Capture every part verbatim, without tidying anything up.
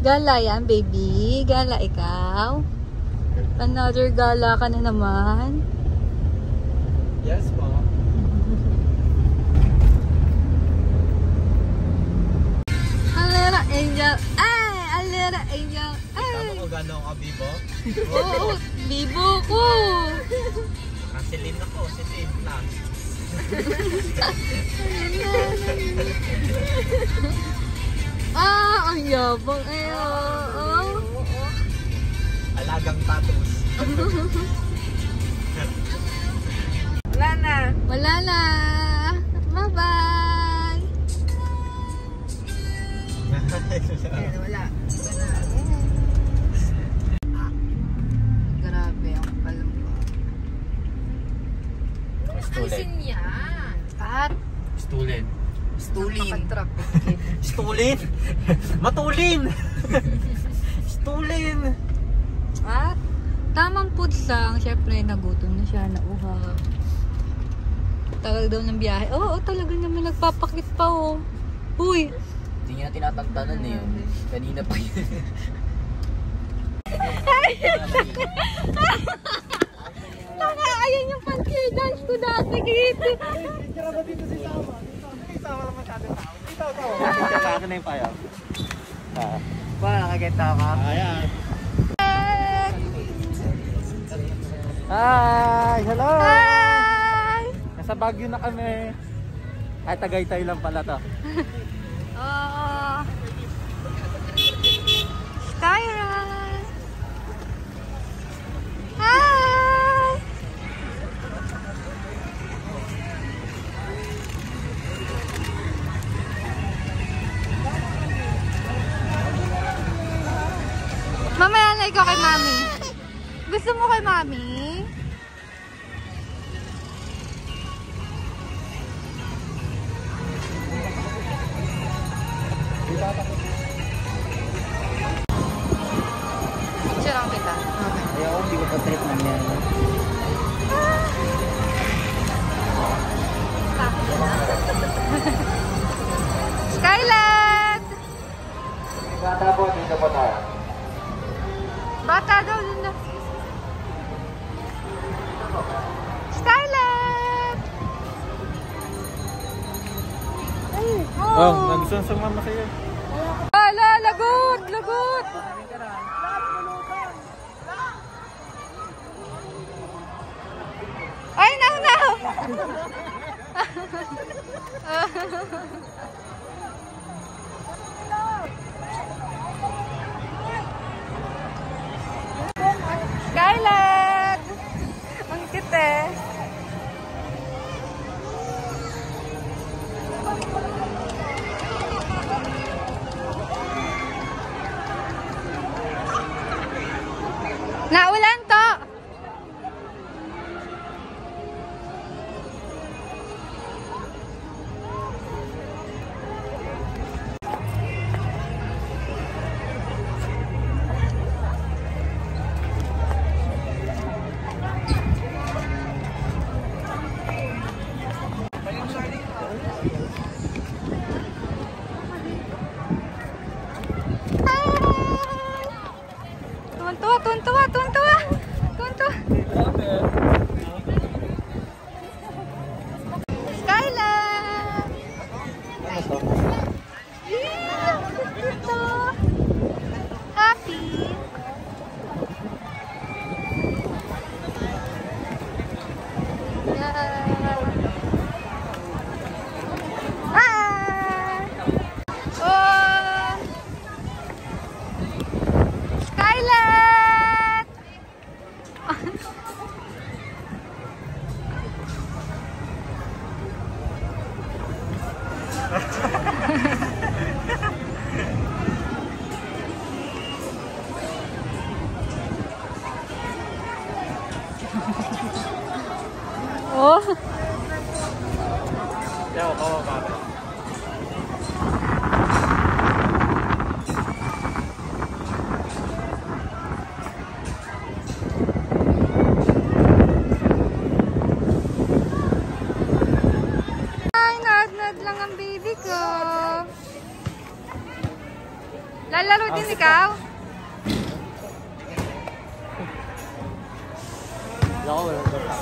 Gala yan, baby. Gala ikaw. Another gala ka na naman. Yes, ma'am. Alera Angel. Ay! Alera Angel. Ay! Tama ko gano'n ako, Bibo? Oo, bibo ko. Kasilin ako, silin lang. Ah, ang yabang eh. Oh. Alagang tatos. Wala na. Wala na. Bye-bye. Ayan, wala. Wala. Grabe, ang palumpa. Stulin. yan. At Stulin. Stulin. napaka-traffic. Stulin. Matulin. Stulin. At tamang pudsang, syempre nagutom na siya, nauha. Tagal daw ng biyahe. Oo, oh, talaga naman nagpapakit pa oh. Uy! Hindi niya tinatagtanan eh yun. Kanina pa yun. Tanga, ayan yung pancake dance ko dati, Kate. Tira ba dito si Sama? Dito, Sama lang masyado tao. Dito, tao. Dito, sa akin na yung payaw. Ah. Ba, nakagenta ka? Ayan. Hi! Hello! Hi! Nasa Baguio na kami. Ay, Tagaytay lang pala to. Oh. Skyra! Hi! Mamaya na ikaw kay Mami. Gusto mo kay Mami? Picture lang kita. Ayaw, hindi ko pa trip na yan. Skyland! Bata po, dito po tayo. Bata daw dun na. Skyland! Oh, nagustuhan sa mama sa'yo. Ala, lagot! Lagot! Ay, now, now! Skyland! Ang cute eh. Naulan to! Tuwan-tuwa, tuwan-tuwa, tuwan-tuwa. Tuwan-tuwa. Skyland! Yeah! Ito! Happy! Yeah! Ah! Oh! Skyland! Oh! Yaw, kawa ba? Ay, nad-nad lang ang baby ko. Lalaro din ikaw? Ako, wala ko sa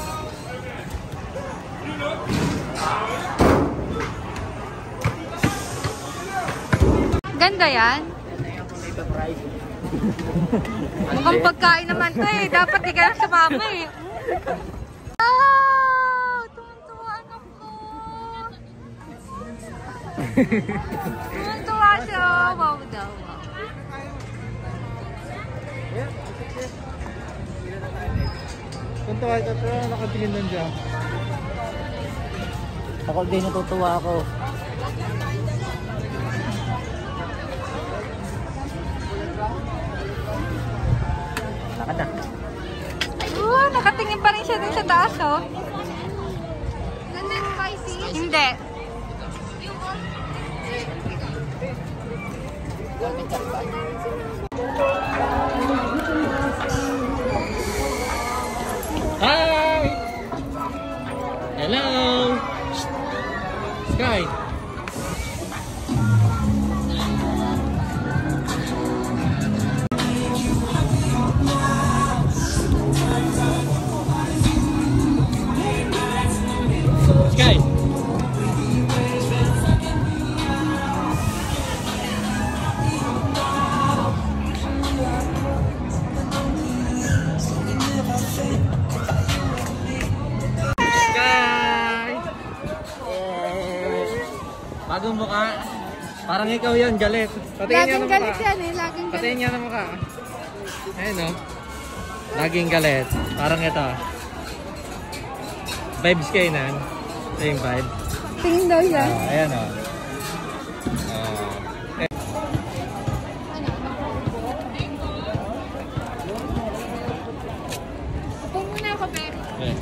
Ganda yan. Mukhang pagkain naman to eh. Dapat di ka lang sumama eh. Ah! Tuwan-tuwan ako. Tuwan-tuwa siya. Wow daw. Kung tawa ka, pero nakatingin lang dyan. Ako din natutuwa ako. Lakad na. Oh, nakatingin pa rin siya dun sa taas oh. Ganda yung spicy? Hindi. Hi! Hello! Sky! Sky! Bagong mukha. Parang ikaw yan, galit. Patingin niya Laging ng galit mukha. yan eh. Laging Patingin galit. niya ng mukha. Ayun o. Laging galit. Parang ito. Vibes kayo na. Ito yung vibe. Tingin daw yan. Oh, ayan o. Oh. Eh. Upo muna ako, pero. Eh.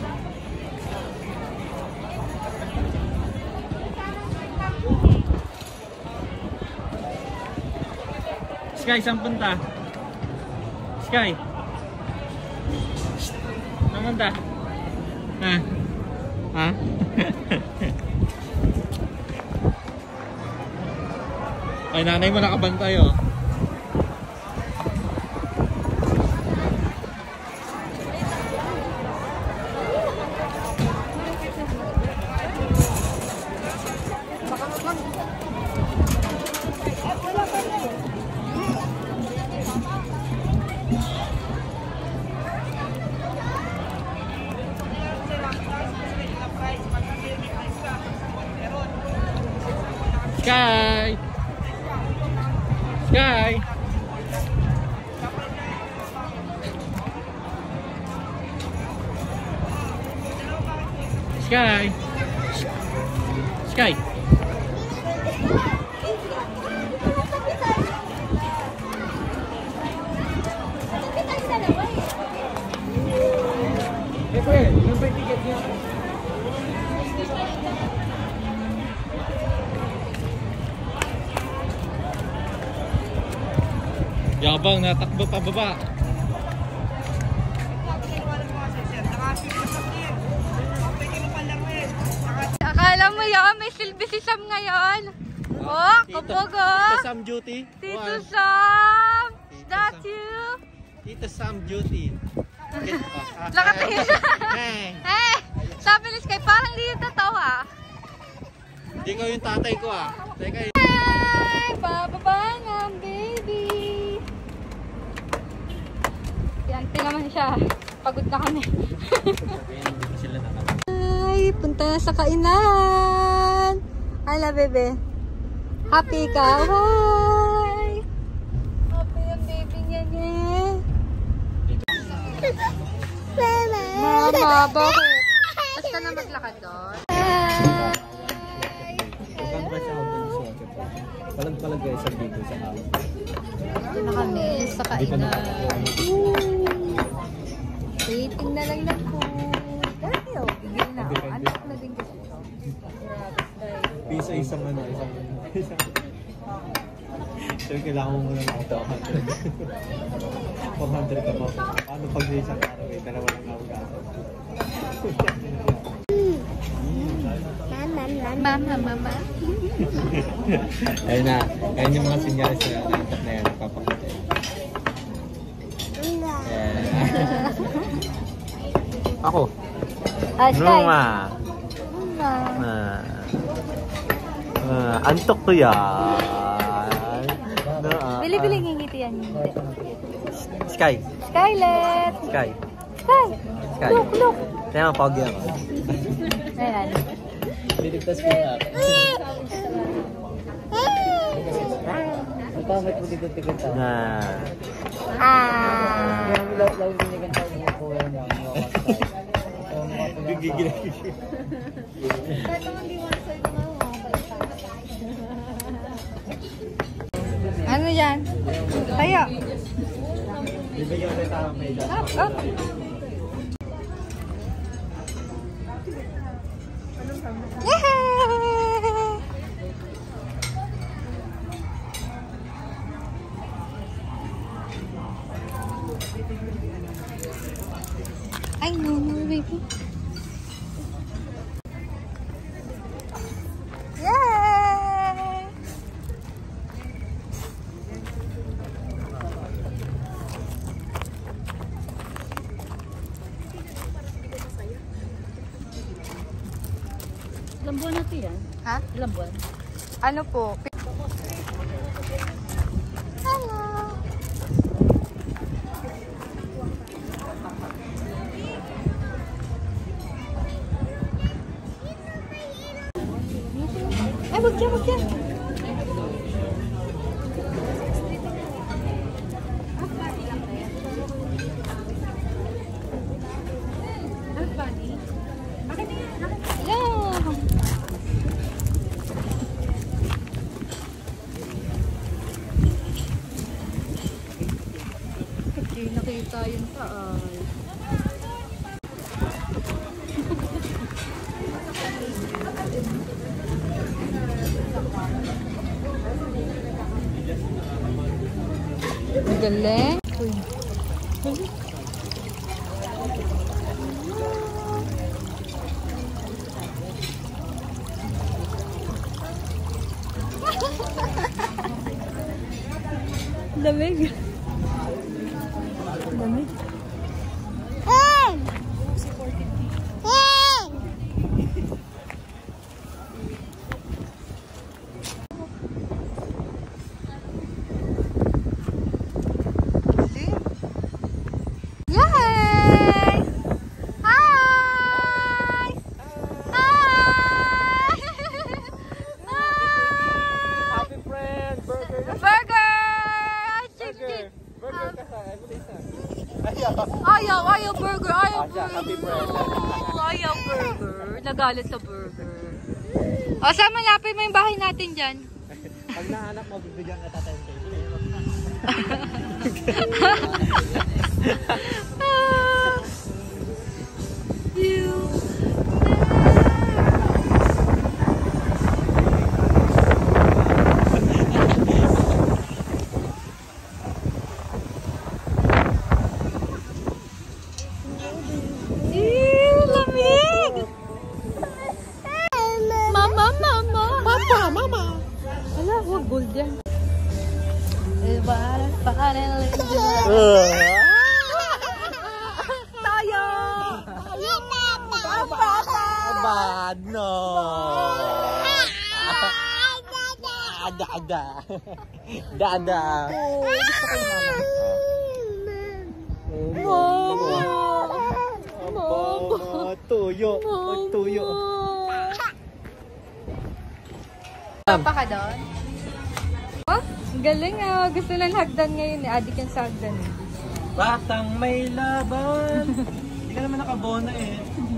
Sky, saan punta? Sky? Saan punta? Ha? Ha? Ay, nanay mo nakabantay oh. Sky! Sky! Sky! Sky! Eh, pre, yung may ticket niya. Yabang, natakbo pa baba. Akala mo yan, may silbi si Sam ngayon. Oh, kapag oh. Tito Sam duty. Tito One. Sam! Tito That's Sam. you! Tito Sam duty. Nakatingin siya. Hey! Eh, sabi ni Sky, parang di yung totoo ah. Hindi ko yung tatay ko ah. Teka yun. Hey, bababa nga, baby. Yan, naman siya. Pagod na kami. Ay, punta na sa kainan. Hala, bebe. Happy ka? Hi! Happy yung baby niya niya. Mama, bakit? Tapos ka na maglakad doon? Palag-palag guys sa dito sa house. Dito na kami sa kainan. Waiting na lang ng food. Dahil, bigay na. Anak na din kasi ito. Piso isang ano, isang isang. So kailangan mo muna ng four hundred. four hundred ka pa. Paano pag isang araw eh, dalawa lang ako gasa. Mama, Mama, mama. Ayun na. Ayun yung mga sinyalis na laptop na yan. Papakita yun. Yeah. Ako. Ah, Sky. Numa. Mama. Ah. Ah, antok to yan. No, ah, Bili-bili ngingiti yan. Hindi. Sky. Skylet. Sky. Sky. Sky. Look, look. Kaya nga, pogi ako. Ayan. Binigtas ko na. Ang pangit mo tikot-tikot ka. Na. Ah. Law-law binigyan tayo ng kuha niya. Gigigil. Ano yan? Tayo. Bibigyan ko tayo may Up, up. Yay! Ay, no, no, baby. Yay! Ilang buwan natin yan? Ha? Ilang buwan? Ano po? Hello! Ay, wag dyan, wag dyan! Hello! Hindi nakita yung taal. Galing. Uy. Lamig. Lamig. Hey! Hey! Yay! Hi! Hi! Happy friend! Burger! Burger! Burger! Burger ka sa Ayaw, ayaw burger, ayaw Ah, siya, happy burger. friend. Ayaw burger. Nagalit sa burger. O, saan malapit mo yung bahay natin dyan? Pag nahanap mo, bibigyan ka tatay ng table. Ah, you. Ew, lamig! Mama, mama! Papa, mama! Hala, huwag gold yan. Tayo! Bad, no! Ada-ada! Dada! Gusto ko yung mama. Mama! Mama! Mama! Tuyo! Tuyo! Papa ka doon? Oh, galing ah. Gusto ng hagdan ngayon eh. Adik yan sa hagdan eh. Batang may laban! Hindi ka naman nakabona eh.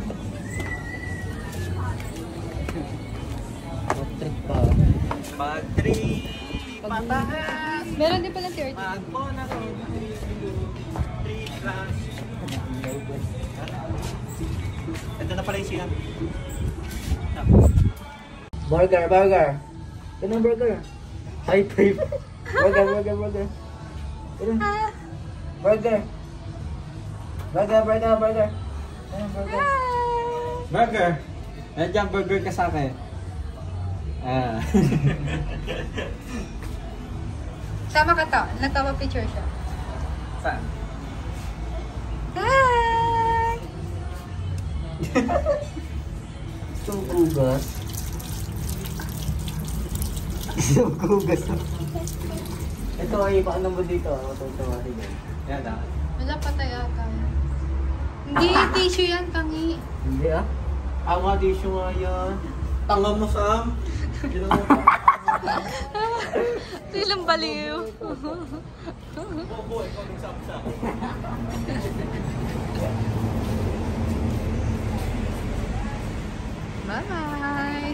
Pag-trip pa. Pag-trip! Pataas! Meron din pala thirty. Mag-bona ko. three plus. Ito na pala yung siya. Burger, burger. Ito na burger. High five. Burger, burger, burger. Ito na. Burger. Burger, burger, burger. Ito na burger. Burger. Nandiyan burger ka sa akin. Ah. Sama ka to. Nagtawa picture siya. Saan? Hi! Sumugas. Sumugas. Ito ay paano mo dito? Matutuwa rin yan. Yan ah. Wala pa tayo ata. Hindi, tissue yan, tangi. Hindi ah. Ah, mga tissue nga yan. Tanga mo, Sam. Tilang baliw. Bobo, ikaw nagsapsa. Bye-bye.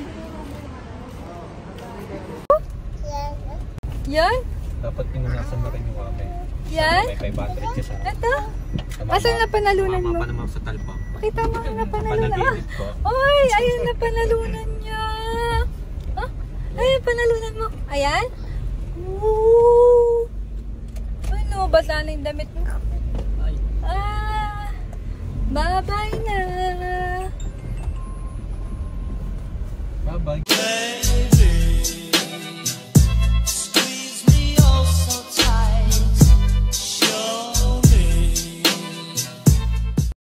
Yan? Dapat pinunasan mo rin yung wame. Yan? May five hundred ka sa... Ito? Asan na panalunan mo? Mama pa naman sa talpa. Pakita mo na panalunan. Panaginip ko. Ay, ayun na panalunan niya. Ah, ayun panalunan mo. Ayan? Ooh. Ano, basa na yung damit mo. Ah, bye-bye na. Bye-bye.